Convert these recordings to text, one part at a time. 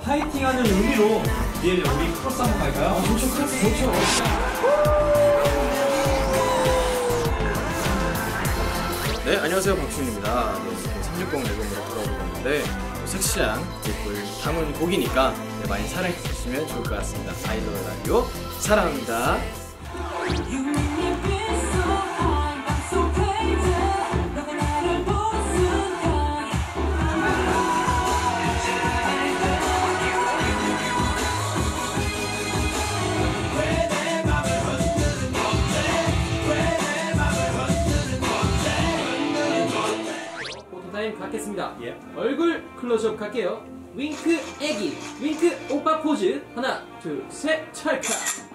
파이팅하는 의미로 니엘 우리 크로스 한번 갈까요? 좋죠. 네, 안녕하세요, 박준입니다. 네, 360 앨범으로 돌아오고 있는데 섹시한 곡을 담은 곡이니까 많이 사랑해 주시면 좋을 것 같습니다. 아이돌 라디오 사랑합니다. 타임 갖겠습니다. 예. 얼굴 클로즈업 갈게요. 윙크 애기, 윙크 오빠 포즈. 하나, 둘, 셋, 찰칵.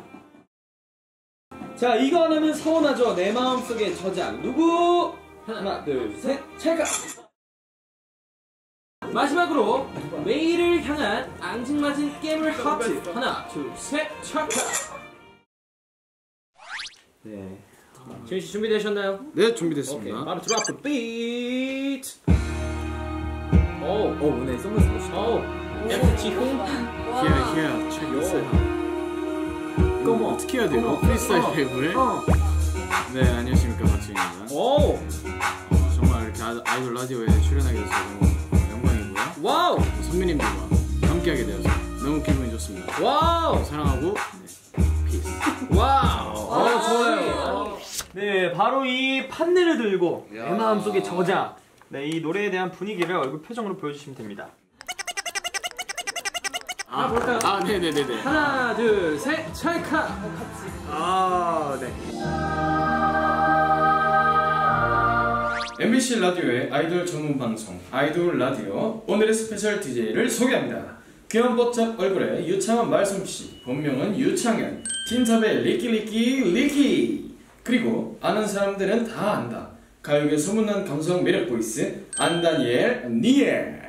자, 이거 하나면 서운하죠. 내 마음속의 저장 누구? 하나, 둘, 셋, 찰칵. 마지막으로 메이를 향한 앙증맞은 깨물 하트. 하나, 둘, 셋, 찰칵. 네. 지훈 씨 준비되셨나요? 네, 준비됐습니다. 오케이, 바로 드랍 비트. 오늘 선글라스 멋있다. 약간 지훈. Here, check this out. 이거 어머. 어떻게 해야 돼요? 어머. 프리스타일 배구에? 네, 안녕하십니까, 박준입니다. 오, 정말 이렇게 아이돌 라디오에 출연하게 돼서 너무 영광이고요. 와우, 선배님들과 함께하게 되어서 너무 기분이 좋습니다. 와우, 사랑하고 피스. 와우. 좋아요. 네, 바로 이 판넬을 들고 내 마음속의 저장. 네, 이 노래에 대한 분위기를 얼굴 표정으로 보여주시면 됩니다. 하나 볼까요? 네네네네. 하나, 둘, 셋, 찰칵. 네. MBC 라디오의 아이돌 전문 방송 아이돌 라디오 오늘의 스페셜 DJ를 소개합니다. 귀염뽀짝 얼굴에 유창한 말솜씨, 본명은 유창현, 틴탑의 리키 그리고 아는 사람들은 다 안다 가요계 소문난 감성 매력 보이스 안다니엘 니엘.